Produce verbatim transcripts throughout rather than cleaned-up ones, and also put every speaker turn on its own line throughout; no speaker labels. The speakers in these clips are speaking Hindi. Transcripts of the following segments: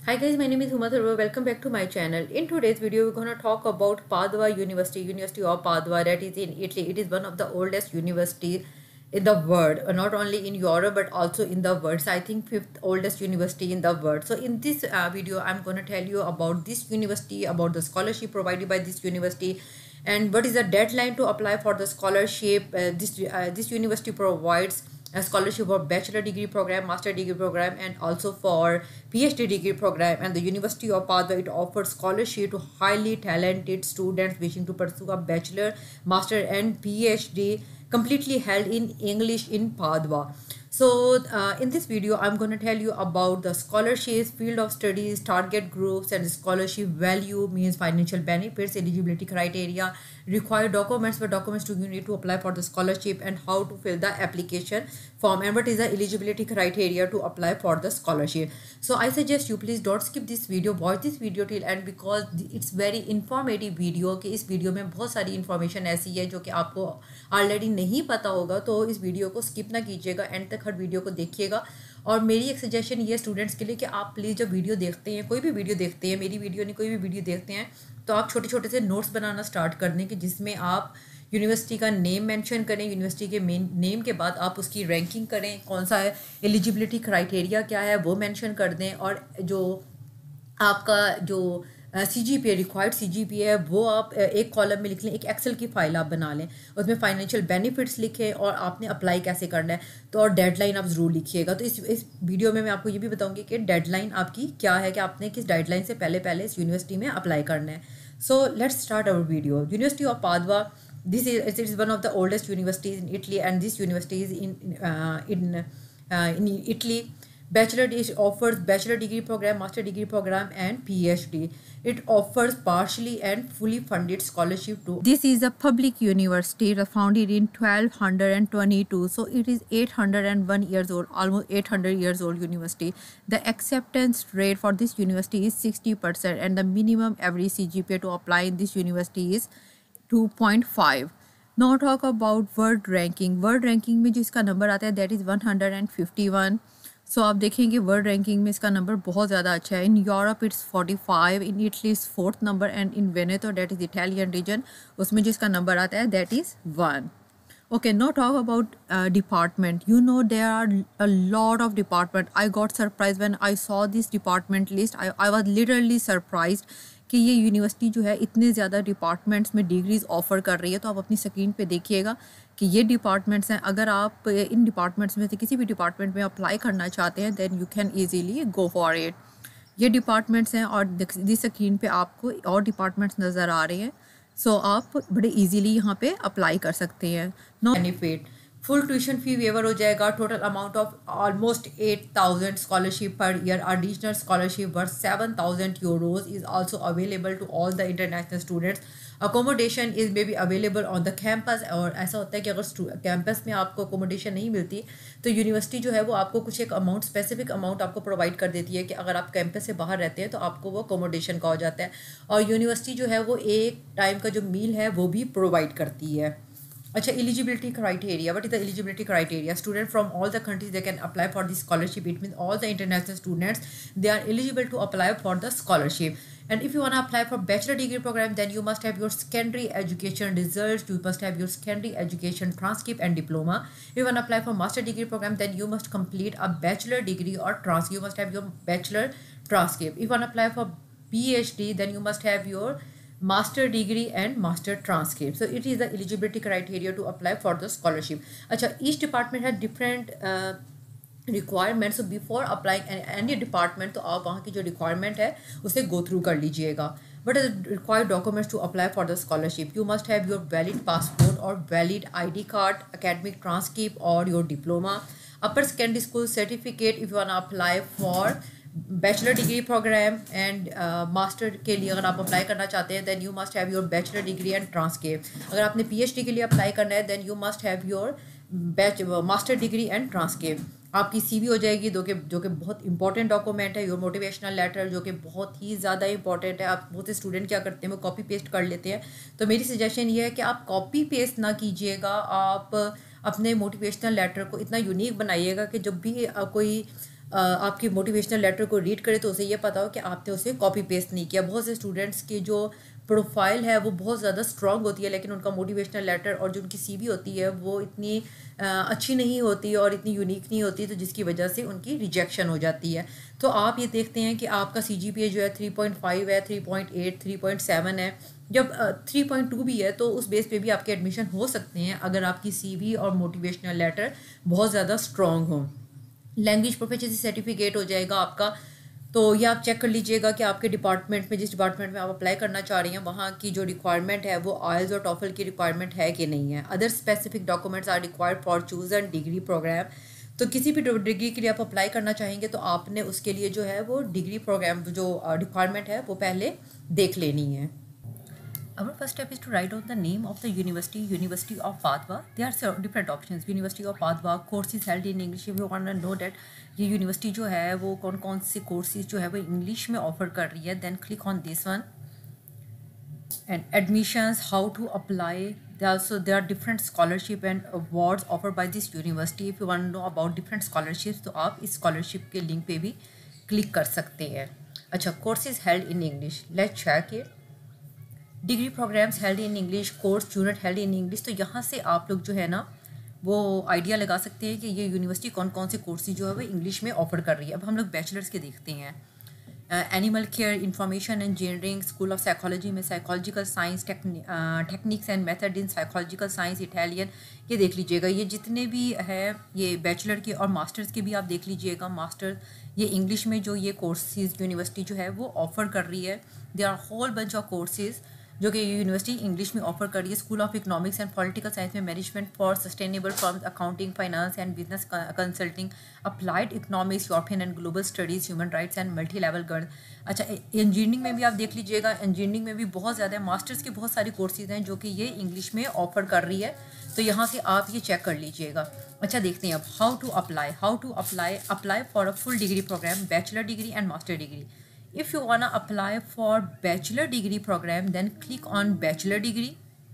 Hi guys, my name is Huma Tharwa. Welcome back to my channel. In today's video, we're gonna talk about Padua University, University of Padua, that is in Italy. It is one of the oldest universities in the world, uh, not only in Europe but also in the world. So I think fifth oldest university in the world. So in this uh, video, I'm gonna tell you about this university, about the scholarship provided by this university, and what is the deadline to apply for the scholarship. Uh, this uh, this university provides a scholarship for bachelor degree program, master degree program, and also for PhD degree program. And the University of Padua, it offers scholarship to highly talented students wishing to pursue a bachelor, master, and PhD completely held in English in Padua. So uh, in this video, I'm going to tell you about the scholarships, field of studies, target groups, and scholarship value, means financial benefits, eligibility criteria, required documents, what documents do you need to apply for the scholarship, and how to fill the application form, and what is the eligibility criteria to apply for the scholarship. So I suggest you please don't skip this video, watch this video till end, because it's very informative video. कि इस वीडियो में बहुत सारी इन्फॉर्मेशन ऐसी है जो कि आपको ऑलरेडी नहीं पता होगा, तो इस वीडियो को स्किप ना कीजिएगा, एंड तक हर वीडियो को देखिएगा. और मेरी एक सजेशन ये स्टूडेंट्स के लिए कि आप प्लीज़ जब वीडियो देखते हैं, कोई भी वीडियो देखते हैं, मेरी वीडियो नहीं कोई भी वीडियो देखते हैं, तो आप छोटे छोटे से नोट्स बनाना स्टार्ट कर दें कि जिसमें आप यूनिवर्सिटी का नेम मेंशन करें, यूनिवर्सिटी के मेन नेम के बाद आप उसकी रैंकिंग करें, कौन सा है एलिजिबिलिटी क्राइटेरिया क्या है वो मेंशन कर दें, और जो आपका जो सी जी पी है, रिक्वायर्ड सी जी पी है, वो आप एक कॉलम में लिख लें, एक एक्सेल की फाइल आप बना लें, उसमें फाइनेंशियल बेनिफिट्स लिखें और आपने अप्लाई कैसे करना है, तो और डेडलाइन आप ज़रूर लिखिएगा. तो इस इस वीडियो में मैं आपको ये भी बताऊंगी कि डेडलाइन आपकी क्या है, कि आपने किस डेडलाइन से पहले पहले इस यूनिवर्सिटी में अप्लाई करना है. So let's start our video. University of Padova, this is it is one of the oldest universities in Italy, and this university is in uh, in uh, in Italy. Bachelor is offers bachelor degree program, master degree program, and PhD. It offers partially and fully funded scholarship too. This is a public university founded in twelve twenty-two, so it is eight hundred one years old, almost eight hundred years old university. The acceptance rate for this university is sixty percent, and the minimum average C G P A to apply in this university is two point five. Now talk about world ranking. World ranking में जो इसका नंबर आता है that is one hundred fifty one. So आप देखेंगे वर्ल्ड रैंकिंग में इसका नंबर बहुत ज़्यादा अच्छा है. In Europe it's forty five, in Italy is fourth number, and in Veneto that is Italian region, उसमें जो इसका नंबर आता है that is one. Okay, now talk about uh, department. You know there are a lot of department. I got surprised when I saw this department list. I, I was literally surprised कि ये यूनिवर्सिटी जो है इतने ज़्यादा डिपार्टमेंट्स में डिग्रीज ऑफ़र कर रही है. तो आप अपनी स्क्रीन पे देखिएगा कि ये डिपार्टमेंट्स हैं. अगर आप इन डिपार्टमेंट्स में से किसी भी डिपार्टमेंट में अप्लाई करना चाहते हैं then you can easily go for it. ये डिपार्टमेंट्स हैं और दिस स्क्रीन पे आपको और डिपार्टमेंट्स नज़र आ रहे हैं. सो so, आप बड़े इजीली यहाँ पे अप्लाई कर सकते हैं. No benefit, full tuition fee waiver हो जाएगा. Total amount of almost eight thousand scholarship per year. Additional scholarship worth seven thousand euros is also available to all the international students. Accommodation is may be available on the campus. और ऐसा होता है कि अगर कैंपस में आपको अकोमोडेशन नहीं मिलती तो यूनिवर्सिटी जो है वो आपको कुछ एक अमाउंट, स्पेसिफिक अमाउंट आपको प्रोवाइड कर देती है कि अगर आप कैंपस से बाहर रहते हैं तो आपको वो अकोमोडेशन का हो जाता है. और यूनिवर्सिटी जो है वो एक टाइम का जो मील है वो भी प्रोवाइड करती है. अच्छा, eligibility criteria. What is the eligibility criteria? Student from all the countries they can apply for this scholarship. It mean all the international students they are eligible to apply for the scholarship. And if you want to apply for bachelor degree program, then you must have your secondary education results, you must have your secondary education transcript and diploma. If you want to apply for master degree program, then you must complete a bachelor degree or transcript. You must have your bachelor transcript. If you want to apply for PhD, then you must have your master degree and master transcript. So it is the eligibility criteria to apply for the scholarship. Acha, each department has different uh, requirement. So before applying any department, तो आप वहाँ की जो रिक्वायरमेंट है उसे गो थ्रू कर लीजिएगा. But required documents to apply for the scholarship, you must have your valid passport और valid ID card, academic transcript और your diploma, upper secondary school certificate. If you want apply for bachelor degree programme and master के लिए अगर आप अप्लाई करना चाहते हैं then you must have your bachelor degree and transcript. अगर आपने पीएचडी के लिए अप्लाई करना है then you must have your batch master degree and transcript. आपकी सीवी हो जाएगी जो कि जो कि बहुत इंपॉर्टेंट डॉक्यूमेंट है. योर मोटिवेशनल लेटर जो कि बहुत ही ज़्यादा इंपॉर्टेंट है. आप बहुत से स्टूडेंट क्या करते हैं वो कॉपी पेस्ट कर लेते हैं. तो मेरी सजेशन ये है कि आप कॉपी पेस्ट ना कीजिएगा. आप अपने मोटिवेशनल लेटर को इतना यूनिक बनाइएगा कि जब भी कोई आपके मोटिवेशनल लेटर को रीड करे तो उसे ये पता हो कि आपने उसे कॉपी पेस्ट नहीं किया। बहुत से स्टूडेंट्स की जो प्रोफाइल है वो बहुत ज़्यादा स्ट्रॉन्ग होती है, लेकिन उनका मोटिवेशनल लेटर और जो उनकी सीवी होती है वो इतनी अच्छी नहीं होती और इतनी यूनिक नहीं होती, तो जिसकी वजह से उनकी रिजेक्शन हो जाती है। तो आप ये देखते हैं कि आपका सी जी पी ए जो है थ्री पॉइंट फाइव है, three point eight, three point seven है, जब थ्री पॉइंट टू भी है तो उस बेस पे भी आपके एडमिशन हो सकते हैं अगर आपकी सीवी और मोटिवेशनल लेटर बहुत ज़्यादा स्ट्रॉन्ग हो। लैंग्वेज प्रोफिशिएंसी सर्टिफिकेट हो जाएगा आपका। तो ये आप चेक कर लीजिएगा कि आपके डिपार्टमेंट में, जिस डिपार्टमेंट में आप अप्लाई करना चाह रही हैं, वहाँ की जो रिक्वायरमेंट है वो आइल्स और टॉफल की रिक्वायरमेंट है कि नहीं है। Other specific documents are required for chosen degree programme. तो किसी भी डिग्री के लिए आप अप्लाई करना चाहेंगे तो आपने उसके लिए जो है वो डिग्री प्रोग्राम जो रिक्वायरमेंट है वो पहले देख लेनी है। Our first step is to write down the name of the university, University of Padua. There are different options. University of Padua, courses held in English. If you want to know that ये यूनिवर्सिटी जो है वो कौन कौन से कोर्सेज जो है वो इंग्लिश में ऑफर कर रही है, then click on this one and admissions, how to apply. There also there are different scholarship and awards offered by this university. If you want to know about different scholarships तो आप इस scholarship के लिंक पे भी क्लिक कर सकते हैं। अच्छा, courses held in English, let's check it. Degree programmes held in English, course unit held in English. तो यहाँ से आप लोग जो है ना वो आइडिया लगा सकते हैं कि ये यूनिवर्सिटी कौन कौन से कोर्सेज जो है वो इंग्लिश में ऑफर कर रही है। अब हम लोग बैचलर्स के देखते हैं। Animal care, information engineering, school of psychology में psychological science, techniques and method in psychological science, Italian, ये देख लीजिएगा। ये जितने भी है ये बैचलर के और मास्टर्स के भी आप देख लीजिएगा। मास्टर ये इंग्लिश में जो ये कोर्सेज यूनिवर्सिटी जो है वो ऑफर कर रही है। There are whole bunch of courses जो कि यूनिवर्सिटी इंग्लिश में ऑफर कर रही है। School of economics and political science में management for sustainable firms, accounting, finance and business consulting, applied economics, European and global studies, human rights and multi level girl. अच्छा, इंजीनियरिंग में भी आप देख लीजिएगा। इंजीनियरिंग में भी बहुत ज़्यादा मास्टर्स के बहुत सारे कोर्सेज हैं जो कि ये इंग्लिश में ऑफर कर रही है, तो यहाँ से आप ये चेक कर लीजिएगा। अच्छा, देखते हैं अब how to apply. How to apply apply for a full degree programme, bachelor degree and master degree. If you wanna apply for bachelor degree program, then click on bachelor degree.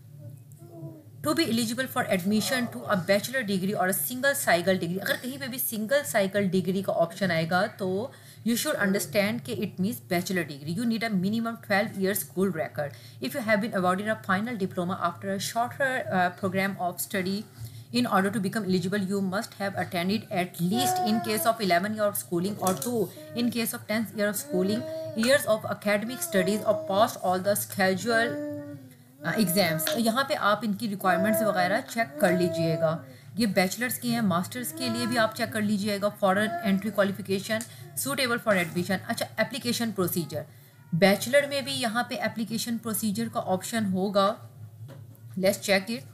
To be eligible for admission to a bachelor degree or a single cycle degree, अगर कहीं पे भी single cycle degree का option आएगा तो you should understand कि it means bachelor degree. You need a minimum twelve years school record. If you have been awarded a final diploma after a shorter uh, program of study, in order to become eligible, you must have attended at least, in case of eleven year of schooling, or two in case of ten year of schooling, years of academic studies, or passed all the scheduled uh, exams. तो यहाँ पे आप इनकी रिक्वायरमेंट्स वगैरह चेक कर लीजिएगा। ये बैचलर्स की हैं। मास्टर्स के लिए भी आप चेक कर लीजिएगा। Foreign entry qualification suitable for admission. अच्छा, एप्लीकेशन प्रोसीजर, बैचलर में भी यहाँ पे एप्लीकेशन प्रोसीजर का ऑप्शन होगा। Let's check it.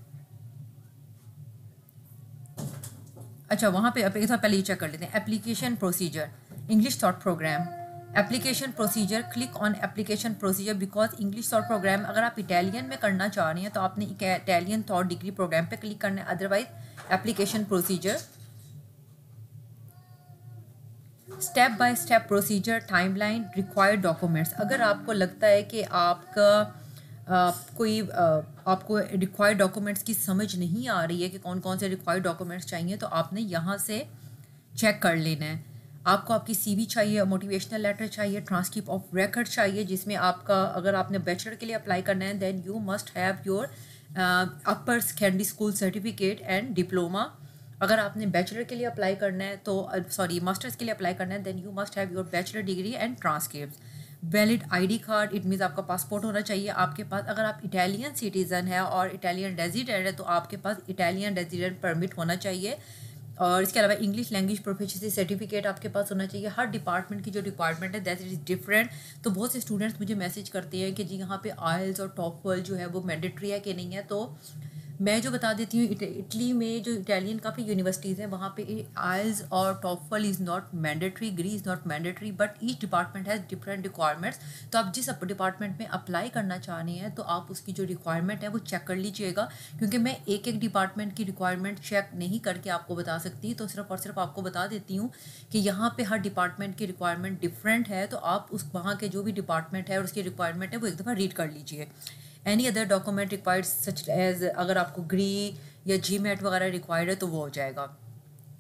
अच्छा, वहाँ पे एक बार पहले ये चेक कर लेते हैं। Application procedure, English taught programme, application procedure, click on application procedure because English taught programme अगर आप इटालियन में करना चाह रही हैं तो आपने इटालियन थॉट डिग्री प्रोग्राम पे क्लिक करना है, otherwise application procedure. Step by step procedure, timeline, required documents. अगर आपको लगता है कि आपका आ, कोई आ, आपको रिक्वायर्ड डॉक्यूमेंट्स की समझ नहीं आ रही है कि कौन कौन से रिक्वायर्ड डॉक्यूमेंट्स चाहिए, तो आपने यहाँ से चेक कर लेना है। आपको आपकी सीवी चाहिए, मोटिवेशनल लेटर चाहिए, ट्रांसक्रिप्ट ऑफ रिकॉर्ड चाहिए, जिसमें आपका, अगर आपने बैचलर के लिए अप्लाई करना है then you must have your upper secondary school certificate and diploma. अगर आपने बैचलर के लिए अप्लाई करना है तो सॉरी मास्टर्स के लिए अप्लाई करना है then you must have your bachelor degree and transcript. Valid ID card, it means आपका पासपोर्ट होना चाहिए आपके पास। अगर आप इटालियन सिटीज़न है और इटालियन रेजिडेंट है तो आपके पास इटालियन रेजिडेंट परमिट होना चाहिए। और इसके अलावा इंग्लिश लैंग्वेज प्रोफिशिएंसी सर्टिफिकेट आपके पास होना चाहिए। हर डिपार्टमेंट की जो रिक्वायरमेंट है दैट इज़ डिफरेंट। तो बहुत से स्टूडेंट्स मुझे मैसेज करते हैं कि जी यहाँ पे आइल्स और टॉफल जो है वो मैंडेटरी है कि नहीं है। तो मैं जो बता देती हूँ, इटली में जो इटालियन काफ़ी यूनिवर्सिटीज़ हैं वहाँ पे आइल्स और TOEFL is not mandatory, GRE is not mandatory, but each department has different requirements. तो आप जिस डिपार्टमेंट में अप्लाई करना चाह रहे हैं तो आप उसकी जो रिक्वायरमेंट है वो चेक कर लीजिएगा, क्योंकि मैं एक एक डिपार्टमेंट की रिक्वायरमेंट चेक नहीं करके आपको बता सकती। तो सिर्फ और सिर्फ आपको बता देती हूँ कि यहाँ पे हर डिपार्टमेंट की रिक्वायरमेंट डिफरेंट है। तो आप उस वहाँ के जो भी डिपार्टमेंट है और उसकी रिक्वायरमेंट है वो एक दफ़ा रीड कर लीजिए। Any other document required such as, अगर आपको ग्री या जी मैट वगैरह रिक्वायर्ड है तो वो हो जाएगा।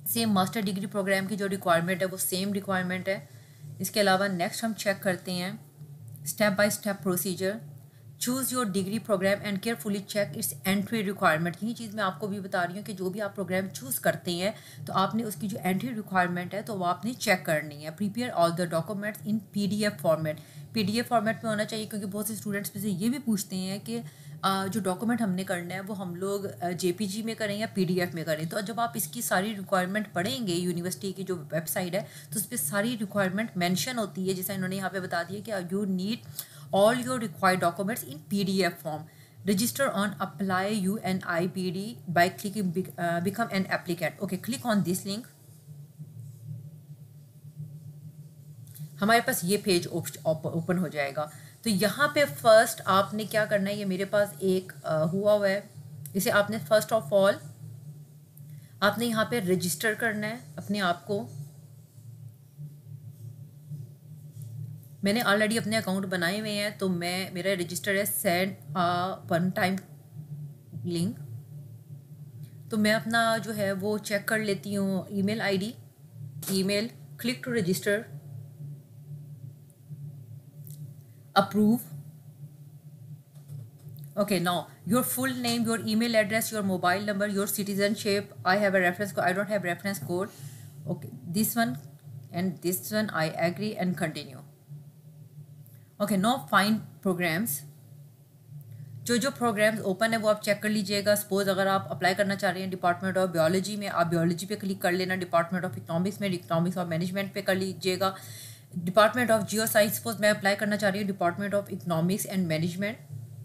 सेम मास्टर डिग्री प्रोग्राम की जो रिक्वायरमेंट है वो सेम रिक्वायरमेंट है। इसके अलावा नेक्स्ट हम चेक करते हैं step by step procedure. Choose your degree programme and carefully check its entry requirement. यही चीज़ मैं आपको भी बता रही हूँ कि जो भी आप प्रोग्राम चूज़ करते हैं तो आपने उसकी जो एंट्री रिक्वायरमेंट है तो वो आपने चेक करनी है। Prepare all the documents in PDF format. PDF format में होना चाहिए क्योंकि बहुत से स्टूडेंट्स में से ये भी पूछते हैं कि जो डॉक्यूमेंट हमने करना है वो हम लोग जेपीजी में करें या पीडीएफ में करें। तो जब आप इसकी सारी रिक्वायरमेंट पढ़ेंगे यूनिवर्सिटी की जो वेबसाइट है तो उस पर सारी रिक्वायरमेंट मेंशन होती है, जैसा इन्होंने यहाँ पे बता दिया कि you need all your required documents in P D F form. Register on apply U N I P D by clicking uh, become an applicant. Okay, click on this link. हमारे पास ये पेज ओपन हो जाएगा। तो यहाँ पे फर्स्ट आपने क्या करना है, ये मेरे पास एक uh, हुआ हुआ है, इसे आपने फर्स्ट ऑफ ऑल आपने यहाँ पे रजिस्टर करना है अपने आप को। मैंने ऑलरेडी अपने अकाउंट बनाए हुए हैं तो मैं मेरा रजिस्टर है सेंड वन टाइम लिंक। तो मैं अपना जो है वो चेक कर लेती हूँ email ID, email, click to register, approve. okay, now your full name, your email address, your mobile number, your citizenship. I have a reference code, I don't have reference code. Okay, this one and this one I agree and continue. Okay, now find programs. जो जो प्रोग्राम्स ओपन है वो आप चेक कर लीजिएगा। सपोज अगर आप अप्लाई करना चाह रहे हैं डिपार्टमेंट ऑफ बायोलॉजी में, आप बायोलॉजी पे क्लिक कर लेना। डिपार्टमेंट ऑफ इकोनॉमिक्स में इकोनॉमिक्स ऑफ मैनेजमेंट पे कर लीजिएगा। Department of geo science, suppose मैं अप्लाई करना चाह रही हूँ department of economics and management.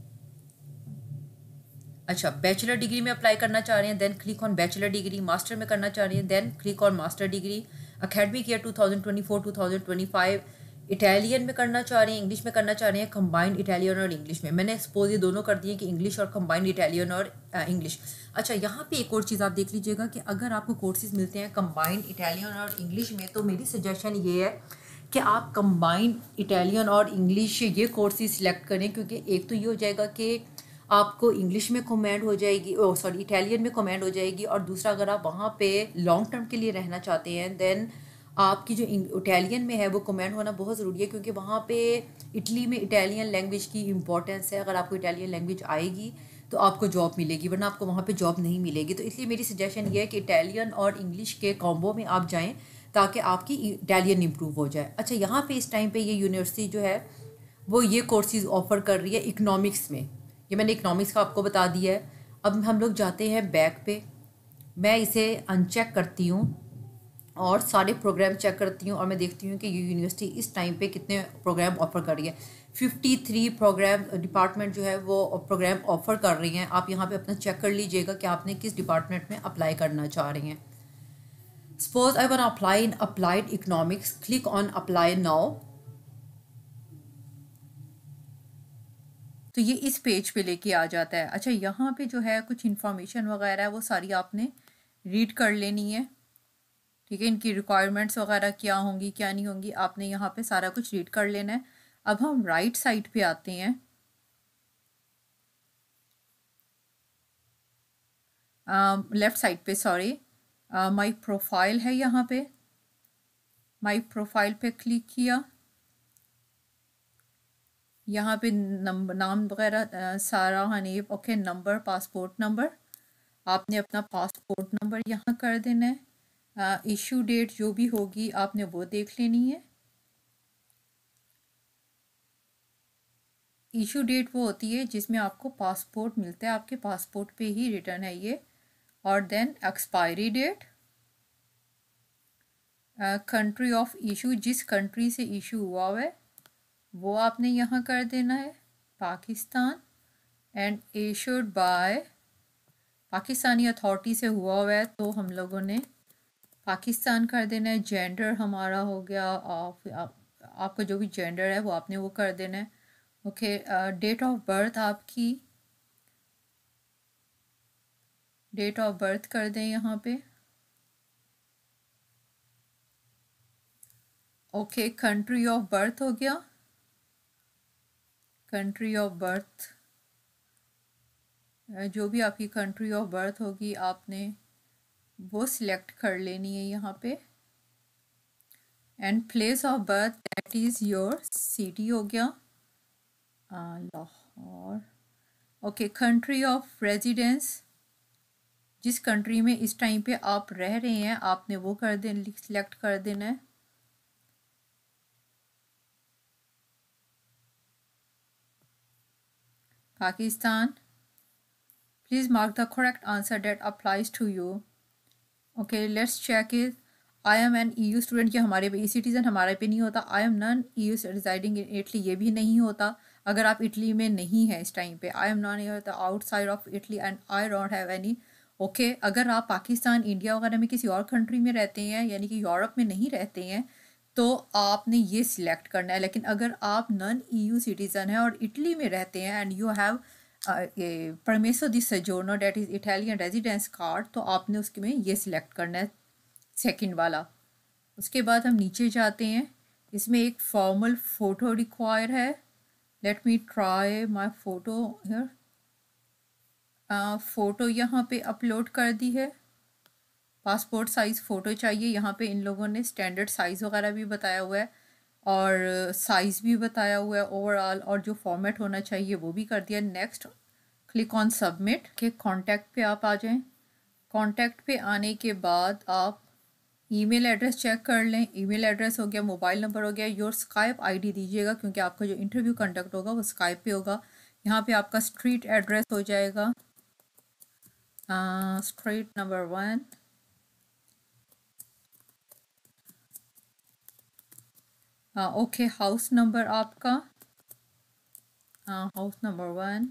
अच्छा, बैचलर डिग्री में अप्लाई करना चाह रहे हैं, then click on bachelor degree. Master में करना चाह रहे हैं, then click on master degree. Academic year two thousand twenty four two thousand twenty five. Italian में करना चाह रहे हैं, इंग्लिश में करना चाह रहे हैं, कंबाइंड इटालियन और इंग्लिश में। मैंने सपोज ये दोनों कर दिए कि इंग्लिश और कंबाइंड इटालियन और इंग्लिश। अच्छा, यहाँ पे एक और चीज़ आप देख लीजिएगा कि अगर आपको कोर्सेज मिलते हैं कंबाइंड इटालियन और इंग्लिश में तो मेरी सजेशन ये है कि आप कंबाइंड इटालियन और इंग्लिश ये कोर्सेज सिलेक्ट करें, क्योंकि एक तो ये हो जाएगा कि आपको इंग्लिश में कमेंड हो जाएगी, ओ सॉरी इटालियन में कमेंड हो जाएगी, और दूसरा अगर आप वहाँ पे लॉन्ग टर्म के लिए रहना चाहते हैं देन आपकी जो इटालियन में है वो कमेंट होना बहुत ज़रूरी है, क्योंकि वहाँ पे इटली में इटालियन लैंग्वेज की इंपॉर्टेंस है। अगर आपको इटालियन लैंग्वेज आएगी तो आपको जॉब मिलेगी, वरना आपको वहाँ पे जॉब नहीं मिलेगी। तो इसलिए मेरी सजेशन ये है कि इटालियन और इंग्लिश के कॉम्बो में आप जाएं ताकि आपकी इटालियन इम्प्रूव हो जाए। अच्छा, यहाँ पे इस टाइम पे ये यूनिवर्सिटी जो है वो ये कोर्सेज ऑफ़र कर रही है इकनॉमिक्स में। ये मैंने इकनॉमिक्स का आपको बता दिया है। अब हम लोग जाते हैं बैक पे, मैं इसे अनचेक करती हूँ और सारे प्रोग्राम चेक करती हूँ और मैं देखती हूँ कि ये यूनिवर्सिटी इस टाइम पे कितने प्रोग्राम ऑफ़र कर रही है। फिफ्टी थ्री प्रोग्राम डिपार्टमेंट जो है वो प्रोग्राम ऑफ़र कर रही हैं। आप यहाँ पे अपना चेक कर लीजिएगा कि आपने किस डिपार्टमेंट में अप्लाई करना चाह रही हैं। Suppose I want apply in applied economics, click on apply now. तो ये इस पेज पे लेके आ जाता है। अच्छा, यहाँ पे जो है कुछ इन्फॉर्मेशन वगैरह है वो सारी आपने रीड कर लेनी है, ठीक है। इनकी रिक्वायरमेंट्स वगैरह क्या होंगी क्या नहीं होंगी आपने यहाँ पे सारा कुछ रीड कर लेना है। अब हम राइट साइड पे आते हैं। लेफ़्ट साइड पे सॉरी, माय प्रोफाइल है, यहाँ पे माय प्रोफाइल पे क्लिक किया। यहाँ पे नंबर नाम वगैरह सारा Hanif, okay. Number, passport number, आपने अपना पासपोर्ट नंबर यहाँ कर देना है। इशू डेट जो भी होगी आपने वो देख लेनी है। इशू डेट वो होती है जिसमें आपको पासपोर्ट मिलता है, आपके पासपोर्ट पे ही रिटर्न है ये। और then expiry date, country of issue, जिस कंट्री से इशू हुआ हुआ है वो आपने यहाँ कर देना है, Pakistan. And issued by Pakistani authority से हुआ हुआ है तो हम लोगों ने पाकिस्तान कर देना है। जेंडर हमारा हो गया, आप, आप, आपका जो भी जेंडर है वो आपने वो कर देना है, ओके। डेट ऑफ बर्थ, आपकी डेट ऑफ बर्थ कर दें यहाँ पे, ओके। कंट्री ऑफ बर्थ हो गया, कंट्री ऑफ बर्थ जो भी आपकी कंट्री ऑफ बर्थ होगी आपने वो सिलेक्ट कर लेनी है यहाँ पे। And place of birth that is your city हो गया Lahore. Okay, country of residence, जिस कंट्री में इस टाइम पे आप रह रहे हैं आपने वो कर दें, सिलेक्ट कर देना है। Pakistan. Please mark the correct answer that applies to you. Okay, let's check it. I am an E U student, ये हमारे पे ई सिटीज़न हमारे पे नहीं होता। I am non E U residing in Italy, ये भी नहीं होता अगर आप इटली में नहीं है इस टाइम पे। I am non the outside of Italy and I don't have any. Okay, अगर आप पाकिस्तान, इंडिया वगैरह में किसी और कंट्री में रहते हैं, यानी कि यूरोप में नहीं रहते हैं, तो आपने ये सिलेक्ट करना है। लेकिन अगर आप नॉन ई यू सिटीज़न हैं और इटली में रहते हैं एंड यू हैव परमिसो दी सोजोर्नो that is Italian residence card, तो आपने उसके में ये सिलेक्ट करना है, सेकंड वाला। उसके बाद हम नीचे जाते हैं, इसमें एक फॉर्मल फ़ोटो रिक्वायर है। Let me try my photo here. Photo यहाँ पे अपलोड कर दी है। पासपोर्ट साइज़ फ़ोटो चाहिए। यहाँ पे इन लोगों ने स्टैंडर्ड साइज़ वगैरह भी बताया हुआ है और साइज़ भी बताया हुआ है ओवरऑल, और जो फॉर्मेट होना चाहिए वो भी कर दिया। नेक्स्ट, क्लिक ऑन सबमिट के कॉन्टैक्ट पे आप आ जाएं। कॉन्टैक्ट पे आने के बाद आप ईमेल एड्रेस चेक कर लें। ईमेल एड्रेस हो गया, मोबाइल नंबर हो गया, योर स्काइप आईडी दीजिएगा क्योंकि आपका जो इंटरव्यू कंडक्ट होगा वो स्काइप पे होगा। यहाँ पे आपका स्ट्रीट एड्रेस हो जाएगा, street number one, okay, house number आपका, house number one,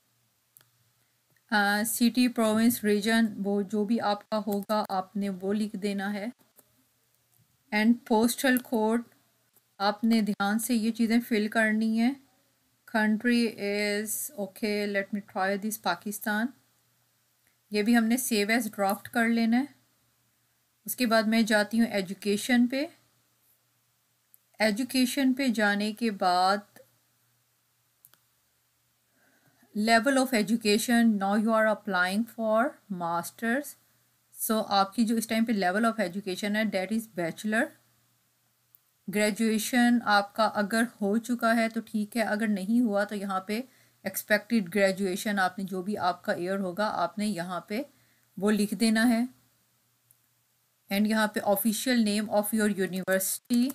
city, province, region, वो जो भी आपका होगा आपने वो लिख देना है। एंड पोस्टल कोड आपने ध्यान से ये चीज़ें फिल करनी है। Country is okay, let me try this Pakistan, ये भी हमने सेव एज ड्राफ्ट कर लेना है। उसके बाद मैं जाती हूँ एजुकेशन पे। एजुकेशन पे जाने के बाद level of education, now you are applying for masters. So आपकी जो इस टाइम पे लेवल ऑफ एजुकेशन है दैट इज़ बैचलर। ग्रेजुएशन आपका अगर हो चुका है तो ठीक है, अगर नहीं हुआ तो यहाँ पे एक्सपेक्टेड ग्रेजुएशन आपने जो भी आपका ईयर होगा आपने यहाँ पे वो लिख देना है। एंड यहाँ पे official name of your university,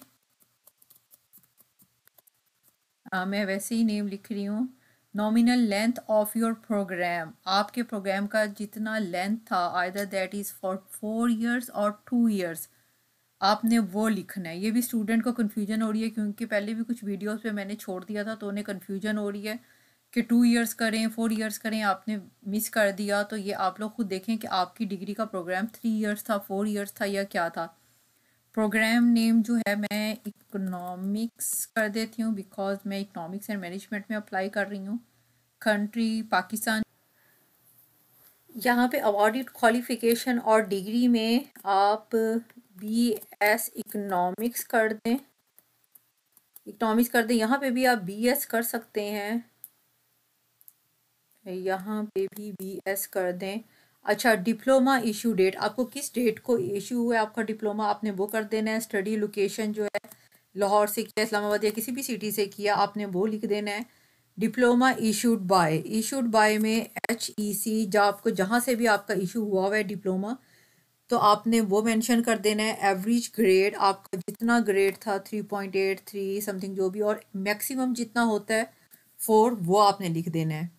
मैं वैसे ही नेम लिख रही हूँ। Nominal length of your program, आपके प्रोग्राम का जितना लेंथ था either that is for four years और टू इयर्स, आपने वो लिखना है। ये भी स्टूडेंट को कन्फ्यूजन हो रही है क्योंकि पहले भी कुछ वीडियोस पे मैंने छोड़ दिया था तो उन्हें कन्फ्यूजन हो रही है कि टू इयर्स करें फोर इयर्स करें, आपने मिस कर दिया। तो ये आप लोग खुद देखें कि आपकी डिग्री का प्रोग्राम थ्री इयर्स था, फोर इयर्स था या क्या था। प्रोग्राम नेम जो है मैं इकोनॉमिक्स कर देती हूँ बिकॉज मैं इकोनॉमिक्स एंड मैनेजमेंट में अप्लाई कर रही हूँ। कंट्री पाकिस्तान। यहाँ पे अवॉर्डेड क्वालिफ़िकेशन और डिग्री में आप बी एस इकोनॉमिक्स कर दें, इकोनॉमिक्स कर दें। यहाँ पे भी आप बी एस कर सकते हैं, यहाँ पे भी बी एस कर दें। अच्छा, डिप्लोमा इशू डेट, आपको किस डेट को इशू हुआ है आपका डिप्लोमा, आपने वो कर देना है। स्टडी लोकेशन जो है लाहौर से किया, इस्लामाबाद या किसी भी सिटी से किया, आपने वो लिख देना है। Diploma issued by, issued by में एच ई सी, जब आपको जहाँ से भी आपका इशू हुआ हुआ है डिप्लोमा तो आपने वो मेंशन कर देना है। एवरेज ग्रेड आपका जितना ग्रेड था three point eight three something जो भी, और मैक्सिमम जितना होता है फोर, वो आपने लिख देना है।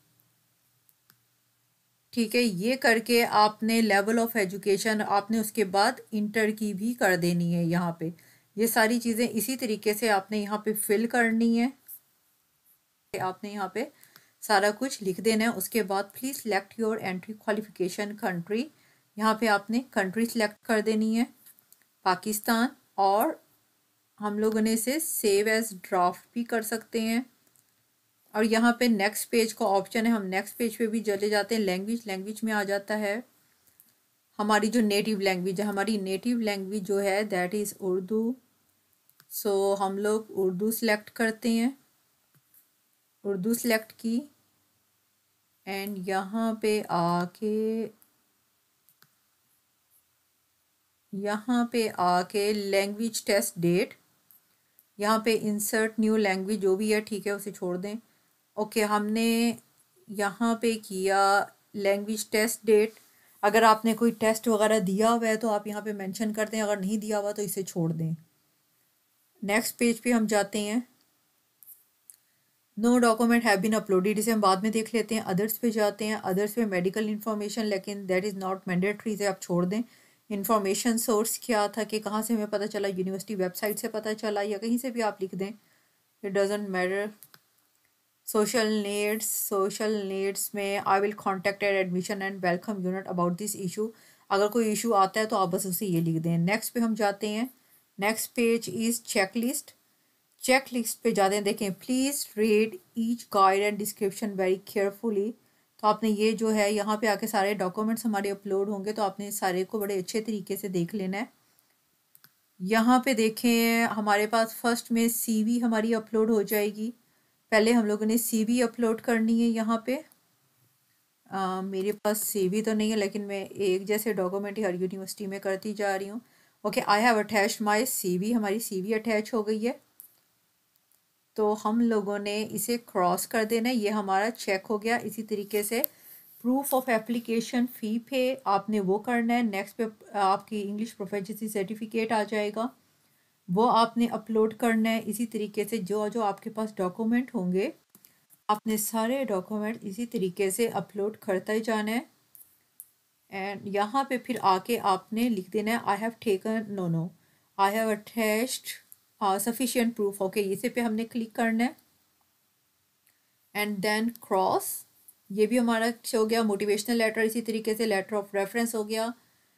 ठीक है, ये करके आपने लेवल ऑफ एजुकेशन आपने उसके बाद इंटर की भी कर देनी है। यहाँ पे ये सारी चीज़ें इसी तरीके से आपने यहाँ पे फिल करनी है, आपने यहाँ पे सारा कुछ लिख देना है। उसके बाद please select your entry qualification country, यहाँ पे आपने कंट्री सिलेक्ट कर देनी है पाकिस्तान, और हम लोगों ने इसे सेव एज ड्राफ्ट भी कर सकते हैं। और यहाँ पे नेक्स्ट पेज का ऑप्शन है, हम नेक्स्ट पेज पे भी चले जाते हैं। लैंग्वेज, लैंग्वेज में आ जाता है हमारी जो नेटिव लैंग्वेज है, हमारी नेटिव लैंग्वेज जो है दैट इज़ उर्दू। सो हम लोग उर्दू सेलेक्ट करते हैं, उर्दू सेलेक्ट की एंड यहाँ पे आके यहाँ पे आके लैंग्वेज टेस्ट डेट, यहाँ पे इंसर्ट न्यू लैंग्वेज जो भी है ठीक है उसे छोड़ दें। ओके, हमने यहाँ पे किया लैंग्वेज टेस्ट डेट। अगर आपने कोई टेस्ट वगैरह दिया हुआ है तो आप यहाँ पे मेंशन कर दें, अगर नहीं दिया हुआ तो इसे छोड़ दें। नेक्स्ट पेज पे हम जाते हैं। No document have been uploaded, इसे हम बाद में देख लेते हैं। अदर्स पे जाते हैं। अदर्स पे मेडिकल इन्फॉर्मेशन, लेकिन दैट इज़ नॉट मैंडेटरी, इसे आप छोड़ दें। इन्फॉर्मेशन सोर्स क्या था कि कहाँ से हमें पता चला, यूनिवर्सिटी वेबसाइट से पता चला या कहीं से भी आप लिख दें, it doesn't matter. Social needs, social needs में I will contact at admission and welcome unit about this issue. अगर कोई इशू आता है तो आप बस उसे ये लिख दें। नेक्स्ट पे हम जाते हैं। Next page is check list. Check list पे जाते हैं। देखें, please read each guide and description very carefully. तो आपने ये जो है यहाँ पे आके सारे डॉक्यूमेंट्स हमारे अपलोड होंगे तो आपने सारे को बड़े अच्छे तरीके से देख लेना है। यहाँ पे देखें, हमारे पास फर्स्ट में सीवी हमारी अपलोड हो जाएगी। पहले हम लोगों ने सीवी अपलोड करनी है। यहाँ पे आ, मेरे पास सीवी तो नहीं है, लेकिन मैं एक जैसे डॉक्यूमेंट हर यूनिवर्सिटी में करती जा रही हूँ। Okay, I have attached my CV, हमारी सीवी अटैच हो गई है। तो हम लोगों ने इसे क्रॉस कर देना है, ये हमारा चेक हो गया। इसी तरीके से प्रूफ ऑफ एप्लीकेशन फ़ी पे आपने वो करना है। नेक्स्ट पे आपकी इंग्लिश प्रोफिशिएंसी सर्टिफिकेट आ जाएगा, वो आपने अपलोड करना है। इसी तरीके से जो जो आपके पास डॉक्यूमेंट होंगे आपने सारे डॉक्यूमेंट इसी तरीके से अपलोड करता ही जाना है। एंड यहाँ पे फिर आके आपने लिख देना है I have taken, no no I have attached sufficient proof. Okay, इसे पे हमने क्लिक करना है एंड देन क्रॉस, ये भी हमारा हो गया। मोटिवेशनल लेटर, इसी तरीके से लेटर ऑफ रेफरेंस हो गया।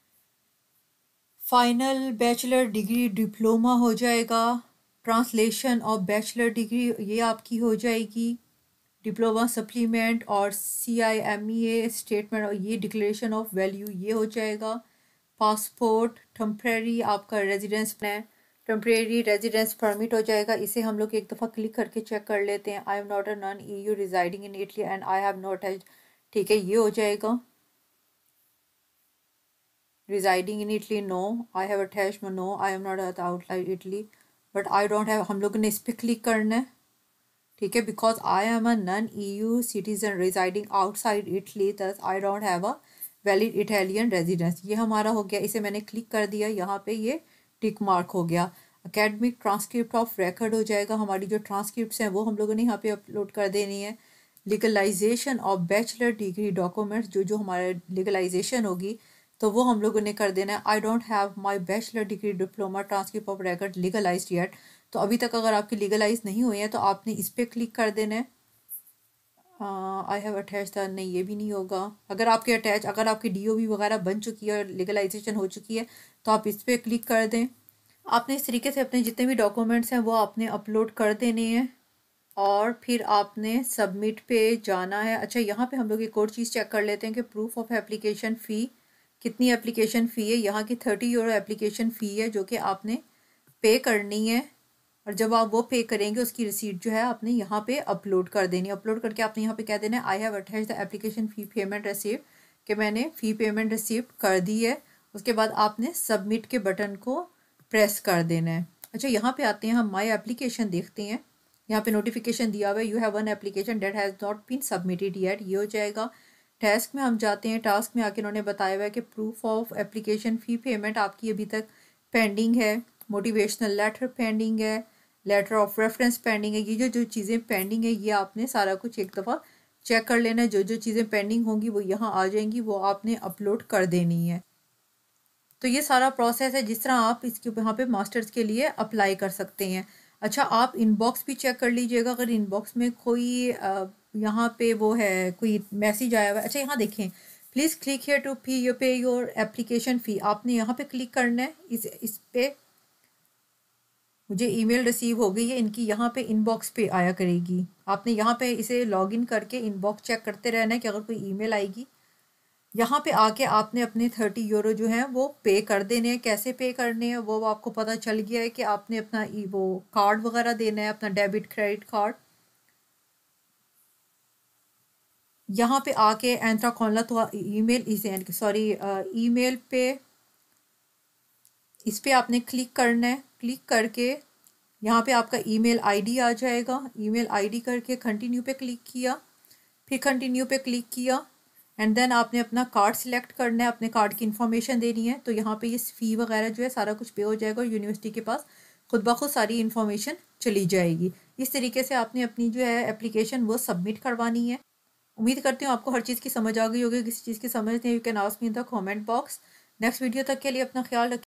फाइनल बैचलर डिग्री डिप्लोमा हो जाएगा। ट्रांसलेशन ऑफ बैचलर डिग्री ये आपकी हो जाएगी। डिप्लोमा सप्लीमेंट और सी I M E A statement और ये डिक्लेरेशन ऑफ वैल्यू ये हो जाएगा। पासपोर्ट, टेम्प्रेरी आपका residence plan, temporary residence permit हो जाएगा। इसे हम लोग एक दफ़ा क्लिक करके चेक कर लेते हैं। I am not a non E U residing in Italy and I have not attached, ठीक है, ये हो जाएगा। Residing in Italy, no I have attached, no I am not outside Italy but I don't have, हम लोगों ने इस पर क्लिक करना है, ठीक है। Because I am a non E U citizen residing outside Italy, thus I don't have a valid Italian residence, ये हमारा हो गया। इसे मैंने क्लिक कर दिया, यहाँ पे ये टिक मार्क हो गया। अकेडमिक ट्रांसक्रिप्ट ऑफ रिकॉर्ड हो जाएगा, हमारी जो ट्रांसक्रिप्ट्स हैं वो हम लोगों ने यहाँ पे अपलोड कर देनी है। Legalisation of bachelor degree documents, जो जो हमारे लीगलाइजेशन होगी तो वो हम लोगों ने कर देना है। I don't have my bachelor degree diploma transcript of record legalised yet, तो अभी तक अगर आपकी लीगलाइज नहीं हुई है तो आपने इस पर क्लिक कर देना है। आई हैव अटैच था, नहीं ये भी नहीं होगा। अगर आपके अटैच, अगर आपकी डी ओ बी वगैरह बन चुकी है और लीगलाइजेशन हो चुकी है तो आप इस पर क्लिक कर दें। आपने इस तरीके से अपने जितने भी डॉक्यूमेंट्स हैं वो आपने अपलोड कर देने हैं और फिर आपने सबमिट पे जाना है। अच्छा, यहाँ पे हम लोग एक और चीज़ चेक कर लेते हैं कि प्रूफ ऑफ एप्लीकेशन फ़ी, कितनी एप्लीकेशन फ़ी है। यहाँ की थर्टी यूरो एप्लीकेशन फ़ी है जो कि आपने पे करनी है, और जब आप वो पे करेंगे उसकी रिसीट जो है आपने यहाँ पे अपलोड कर देनी है। अपलोड करके आपने यहाँ पे कह देना है I have attached the application fee payment receipt, कि मैंने फ़ी पेमेंट रिसीप्ट कर दी है। उसके बाद आपने सबमिट के बटन को प्रेस कर देना है। अच्छा, यहाँ पे आते हैं, हम माई एप्लीकेशन देखते हैं। यहाँ पे नोटिफिकेशन दिया हुआ है you have one application that has not been submitted yet, ये हो जाएगा। टास्क में हम जाते हैं। टास्क में आके उन्होंने बताया हुआ है कि proof of application fee payment आपकी अभी तक पेंडिंग है, मोटिवेशनल लेटर पेंडिंग है, लेटर ऑफ रेफरेंस पेंडिंग है। ये जो जो चीज़ें पेंडिंग है ये आपने सारा कुछ एक दफ़ा चेक कर लेना है। जो जो चीज़ें पेंडिंग होंगी वो यहाँ आ जाएंगी, वो आपने अपलोड कर देनी है। तो ये सारा प्रोसेस है जिस तरह आप इसके यहाँ पे मास्टर्स के लिए अप्लाई कर सकते हैं। अच्छा, आप इनबॉक्स भी चेक कर लीजिएगा, अगर इनबॉक्स में कोई यहाँ पे वो है कोई मैसेज आया हुआ है। अच्छा, यहाँ देखें, please click here to P U pay your application fee, आपने यहाँ पे क्लिक करना है। इस इस पे मुझे ईमेल रिसीव हो गई है इनकी, यहाँ पे इनबॉक्स पे आया करेगी। आपने यहाँ पे इसे लॉगिन करके इनबॉक्स चेक करते रहना है कि अगर कोई ईमेल आएगी। यहाँ पे आके आपने अपने थर्टी यूरो जो हैं वो पे कर देने हैं। कैसे पे करने हैं वो आपको पता चल गया है कि आपने अपना वो कार्ड वगैरह देना है, अपना डेबिट क्रेडिट कार्ड। यहाँ पे आके एंट्रा खोलना, तो ईमेल इसे सॉरी ईमेल पे इस पर आपने क्लिक करना है। क्लिक करके यहाँ पे आपका ईमेल आईडी आ जाएगा। ईमेल आईडी करके कंटिन्यू पे क्लिक किया, फिर कंटिन्यू पे क्लिक किया एंड देन आपने अपना कार्ड सिलेक्ट करना है, अपने कार्ड की इन्फॉर्मेशन देनी है। तो यहाँ पे ये फ़ी वगैरह जो है सारा कुछ पे हो जाएगा और यूनिवर्सिटी के पास खुद ब खुद सारी इन्फॉर्मेशन चली जाएगी। इस तरीके से आपने अपनी जो है एप्लीकेशन वो सबमिट करवानी है। उम्मीद करती हूँ आपको हर चीज़ की समझ आ गई होगी। किसी चीज़ की समझ नहीं, you can ask me in the comment box. Next video तक के लिए अपना ख्याल रखिए।